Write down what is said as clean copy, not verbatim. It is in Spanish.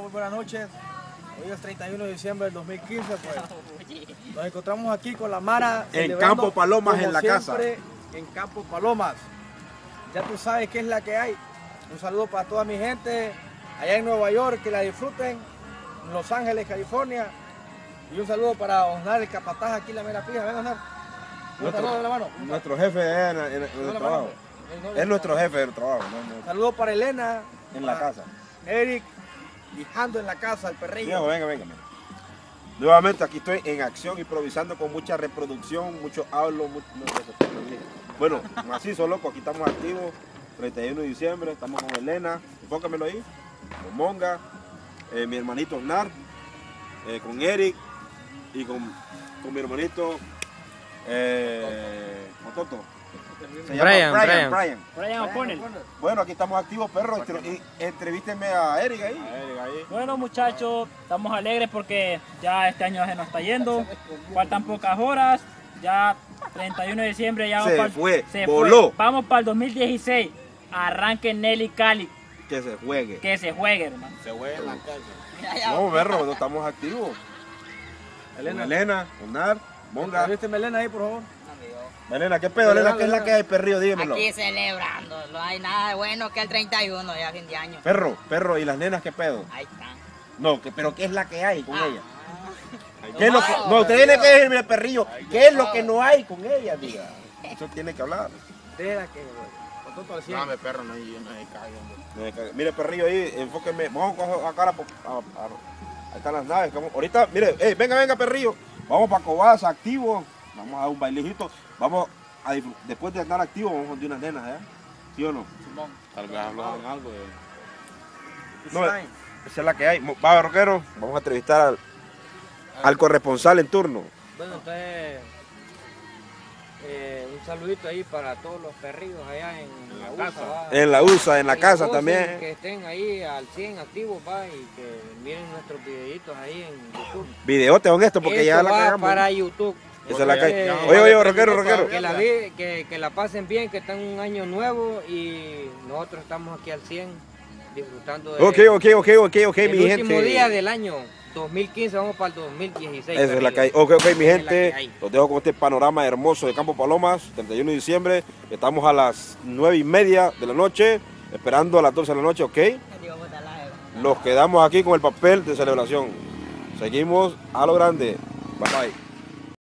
muy buenas noches. Hoy es 31 de diciembre del 2015, pues nos encontramos aquí con la Mara en Campo Palomas, en la casa. En Campo Palomas. Ya tú sabes qué es la que hay. Un saludo para toda mi gente allá en Nueva York, que la disfruten, en Los Ángeles, California. Y un saludo para Osnar, el capataz aquí en la mera pija. Ven, Osnar. Nuestro jefe en el trabajo. Es nuestro jefe del trabajo. Saludos para Elena. En la casa. Eric y Jando en la casa, el perrillo. Venga. Nuevamente aquí estoy en acción, improvisando con mucha reproducción, mucho hablo, bueno, macizo loco, aquí estamos activos, 31 de diciembre, estamos con Elena, enfócamelo ahí, con Monga, mi hermanito Osnar, con Eric y con mi hermanito Mototo. Brian O'Connell. Bueno, aquí estamos activos, perro. Entrevísteme a Eric ahí. Bueno, muchachos, estamos alegres porque ya este año se nos está yendo. Faltan pocas horas. Ya 31 de diciembre ya se fue. Vamos para el 2016. Arranque Nelly Cali. Que se juegue. Que se juegue, hermano. Se juegue en la casa. No, perro, no estamos activos. Elena, Osnar, Monga. Entrevísteme a Elena ahí, por favor. Elena, ¿qué pedo, Elena? ¿Qué es la que hay, perrillo? Dímelo. Aquí celebrando, no hay nada bueno que el 31, ya fin de año. Perro, ¿y las nenas qué pedo? Ahí están. No, pero ¿qué es la que hay con ella? ¿Qué es lo que, no, usted tiene que decirme, perrillo, ¿qué es lo que no hay con ella, diga? Eso tiene que hablar. Deja que, güey. Dame, perro, no se caigan. Mire, perrillo ahí, enfóqueme. Vamos a coger acá ahí están las naves. Ahorita, mire, venga, perrillo. Vamos para Cobasa, activo. Vamos a dar un bailecito. Vamos a después de andar activo, vamos a dar unas nenas, ¿sí o no? Tal vez hablaron algo No, esa es la que hay. Va, rockero, vamos a entrevistar al corresponsal en turno. Bueno, entonces, un saludito ahí para todos los perrillos allá en la USA. En la USA, en la casa también. Que estén ahí al 100 activos, y que miren nuestros videitos ahí en YouTube. Videote con esto, porque ya la cagamos. Para YouTube. Esa es la que... Oye, rockero. Que la pasen bien, que están un año nuevo y nosotros estamos aquí al 100 disfrutando de Ok, el mi último gente. día del año 2015, vamos para el 2016. Esa es la que hay. Ok, mi gente. Los dejo con este panorama hermoso de Campo Palomas, 31 de diciembre. Estamos a las 9:30 de la noche, esperando a las 12 de la noche, ok. Los quedamos aquí con el papel de celebración. Seguimos a lo grande. Bye bye.